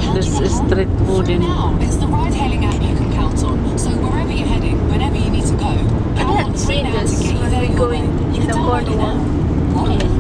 this street food in. It's the ride-hailing app you can count on. So wherever you're heading, whenever you need to go, I count on had seen Free Now to this get you when there we your go way. in You the can download it Cornwall. now.